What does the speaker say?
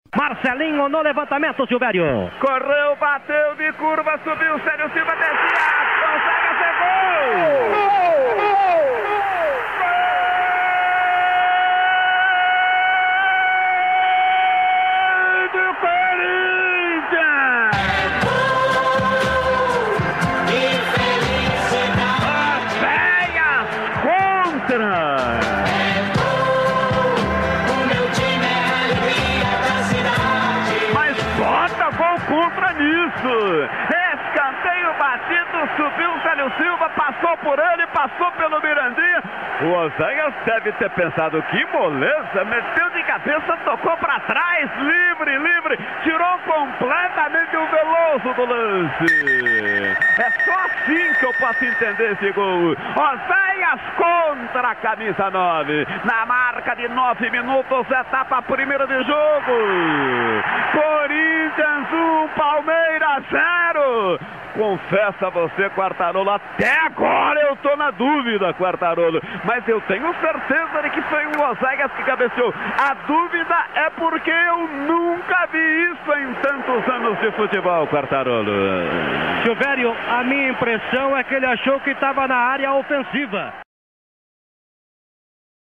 Marcelinho no levantamento, Silvério. Correu, bateu de curva, subiu, Célio Silva descia, consegue fazer gol! Do Corinthians! Velhas contra! Contra nisso, escanteio batido, subiu o Célio Silva, passou por ele, passou pelo Mirandinha. O Oséias deve ter pensado, que moleza, meteu de cabeça, tocou para trás, livre, tirou completamente o Veloso do lance. É só assim que eu posso entender esse gol. Oséias contra a camisa 9, na marca de 9 minutos, etapa primeira de jogo. Corinthians 1, Palmeiras 0. Confesso a você, Quartarolo, até agora eu tô na dúvida, Quartarolo, mas eu tenho certeza de que foi o Oséias que cabeceou. A dúvida é porque eu nunca vi isso em tantos anos de futebol, Quartarolo. Silvério, a minha impressão é que ele achou que estava na área ofensiva.